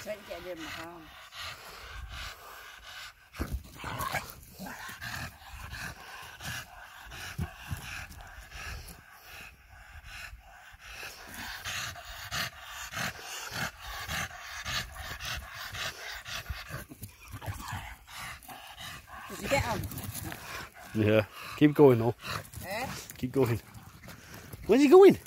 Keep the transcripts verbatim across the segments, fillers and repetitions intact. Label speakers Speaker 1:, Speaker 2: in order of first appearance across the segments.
Speaker 1: Trying to get it in my hand. Did you get on?
Speaker 2: Yeah. Keep going though.
Speaker 1: Eh?
Speaker 2: Keep going. Where's he going?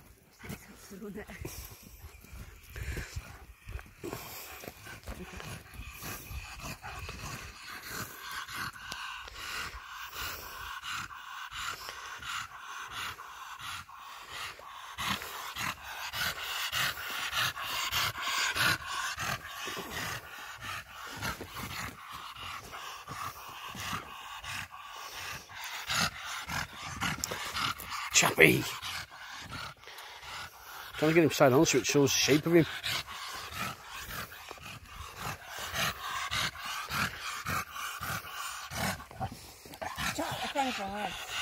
Speaker 2: Chappy! Trying to get him side on so it shows the shape of him.
Speaker 1: I can't find